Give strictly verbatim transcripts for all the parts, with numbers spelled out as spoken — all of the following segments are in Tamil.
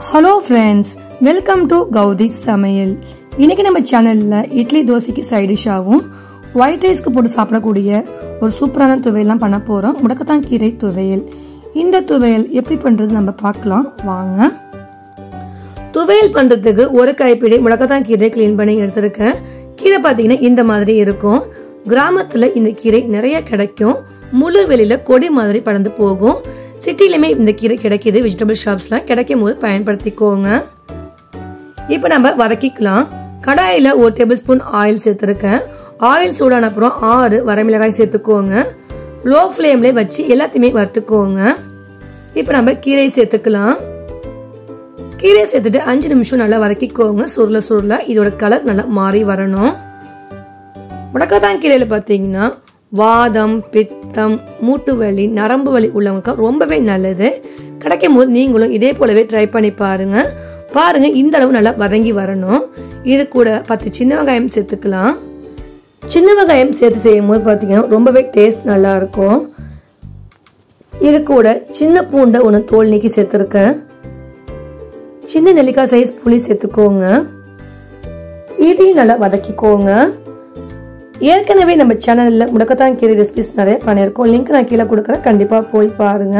Hello friends, welcome to Gowthi சமையல். இன்னைக்கு நம்ம சேனல்ல இட்லி தோசைக்கு சைட் டிஷ்ஷாகவும் ஒயிட் ரைஸ்க்கு போட்டு சாப்பிடக்கூடிய ஒரு சூப்பரான துவையல்லாம் பண்ண போறோம். முடக்கத்தான் கீரை துவையல். இந்த துவையல் எப்படி பண்றது நம்ம பார்க்கலாம் வாங்க. துவையல் பண்றதுக்கு ஒரு கைப்பிடி முடக்கத்தான் கீரை கிளீன் பண்ணி எடுத்திருக்கேன். கீரை பார்த்தீங்கன்னா இந்த மாதிரி இருக்கும். கிராமத்துல இந்த கீரை நிறைய கிடைக்கும். முழு வெளியில கொடி மாதிரி பறந்து போகும். சிட்டிலுமே இந்த கீரை கிடைக்கிது. வெஜிடபிள் ஷாப்ஸ்லாம் கிடைக்கும் போது பயன்படுத்திக்கோங்க. இப்போ நம்ம வதக்கிக்கலாம். கடாயில ஒரு டேபிள் ஸ்பூன் ஆயில் சேர்த்துருக்கேன். ஆயில் சூடான அப்புறம் ஆறு வரமிளகாய் சேர்த்துக்கோங்க. லோ ஃப்ளேம்ல வச்சு எல்லாத்தையுமே வறுத்துக்கோங்க. இப்போ நம்ம கீரை சேர்த்துக்கலாம். கீரை சேர்த்துட்டு அஞ்சு நிமிஷம் நல்லா வதக்கிக்கோங்க. சுருள சுருள இதோட கலர் நல்லா மாறி வரணும். முடக்கத்தான் கீரையில பாத்தீங்கன்னா வாதம், பித்தம், மூட்டு வலி, நரம்பு வலி உள்ளவங்களுக்கு ரொம்பவே நல்லது. கிடைக்கும் போது நீங்களும் இதே போலவே ட்ரை பண்ணி பாருங்க. பாருங்க இந்த அளவு நல்லா வதங்கி வரணும். இது கூட பத்து சின்ன வெங்காயம் சேர்த்துக்கலாம். சின்ன வெங்காயம் சேர்த்து செய்யும் போது பாத்தீங்கன்னா ரொம்பவே டேஸ்ட் நல்லா இருக்கும். இது கூட சின்ன பூண்டை ஒன்று தோல் நீக்கி சேர்த்துருக்கேன். சின்ன நெல்லிக்காய் சைஸ் புளி சேர்த்துக்கோங்க. இதையும் நல்லா வதக்கிக்கோங்க. ஏற்கனவே நம்ம சேனல்ல முடக்கத்தான் கீரை ரெசிபிஸ் நிறைய பண்ணியிருக்கோம். லிங்க் நான் கீழே கொடுக்குறேன், கண்டிப்பா போய் பாருங்க.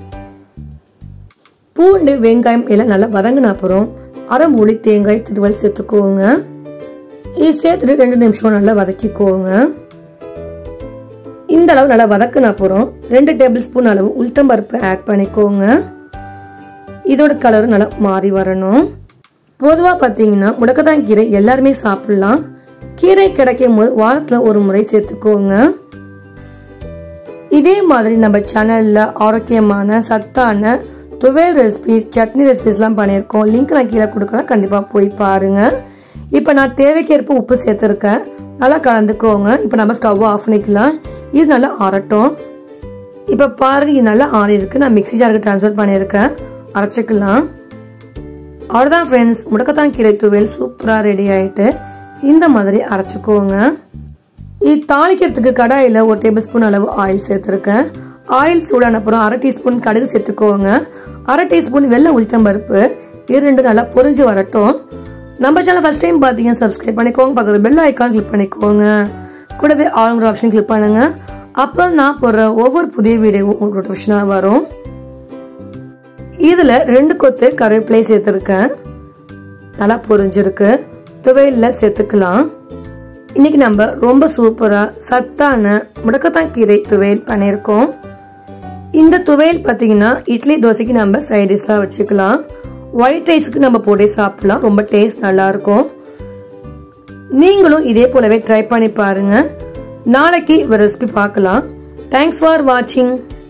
பூண்டு, வெங்காயம் எல்லாம் நல்லா வதங்கின அப்புறம் அரை மூடி தேங்காய் திருவல் சேர்த்துக்கோங்க. இது சேர்த்துட்டு ரெண்டு நிமிஷம் நல்லா வதக்கிக்கோங்க. இந்த அளவு நல்லா வதக்கின அப்புறம் ரெண்டு டேபிள் ஸ்பூன் அளவு உளுத்தம் பருப்பு ஆட் பண்ணிக்கோங்க. இதோட கலர் நல்லா மாறி வரணும். பொதுவா பாத்தீங்கன்னா முடக்கத்தான் கீரை எல்லாருமே சாப்பிடலாம். கீரை கிடைக்கும் போது வாரத்துல ஒரு முறை சேர்த்துக்கோங்க. இதே மாதிரி நம்ம சேனல்ல ஆரோக்கியமான சத்தான துவையல் ரெசிபிஸ், சட்னி ரெசிபிஸ் எல்லாம் பண்ணியிருக்கோம். லிங்க் நான் கீழே கொடுக்குறேன், கண்டிப்பா போய் பாருங்க. இப்ப நான் தேவைக்கேற்ப உப்பு சேர்த்திருக்கேன். நல்லா கலந்துக்கோங்க. இப்ப நம்ம ஸ்டவ் ஆஃப் பண்ணிக்கலாம். இது நல்லா ஆறட்டும். இப்ப பாருங்க இது நல்லா ஆறி இருக்கு. நான் மிக்ஸி ஜாருக்கு டிரான்ஸ்ஃபர் பண்ணியிருக்கேன். அரைச்சிக்கலாம். அவ்வளவுதான் ஃப்ரெண்ட்ஸ், முடக்கத்தான் கீரை துவையல் சூப்பரா ரெடி ஆயிட்டு. இந்த மாதிரி அரைச்சுக்கோங்க. இது தாளிக்கிறதுக்கு கடாயில ஒரு டேபிள் ஸ்பூன் அளவு ஆயில் சேர்த்திருக்கேன். ஆயில் சூடான அப்புறம் அரை டீஸ்பூன் கடுகு சேர்த்துக்கோங்க. அரை டீஸ்பூன் வெள்ளை உளுத்தம் பருப்பு. இது ரெண்டு நல்லா பொரிஞ்சு வரட்டும். நம்ம சேனல் ஃபர்ஸ்ட் டைம் பாத்தீங்கன்னா சப்ஸ்கிரைப் பண்ணிக்கோங்க. பக்கத்துல பெல் ஐக்கான் கிளிக் பண்ணிக்கோங்க. கூடவே ஆளுங்கிற ஆப்ஷன் கிளிக் பண்ணுங்க. அப்ப நான் போடுற ஒவ்வொரு புதிய வீடியோவும் உங்களுக்கு நோட்டிஃபிகேஷனா வரும். இதுல ரெண்டு கொத்து கருவேப்பிலை சேர்த்திருக்கேன். நல்லா பொரிஞ்சிருக்கு. துவையல்ல சேர்த்துக்கலாம். இன்னைக்கு நம்ம ரொம்ப சூப்பரா சத்தான முடக்கத்தான் கீரை துவையல் பண்ணியிருக்கோம். இந்த துவையல் பாத்தீங்கன்னா இட்லி தோசைக்கு நம்ம சைட் டிஷ்ஷா வச்சுக்கலாம். ஒயிட் ரைஸ்க்கு நம்ம போட்டு சாப்பிடலாம். ரொம்ப டேஸ்ட் நல்லா இருக்கும். நீங்களும் இதே போலவே ட்ரை பண்ணி பாருங்க. நாளைக்கு ஒரு ரெசிபி பார்க்கலாம். தேங்க்ஸ் ஃபார் வாட்சிங்.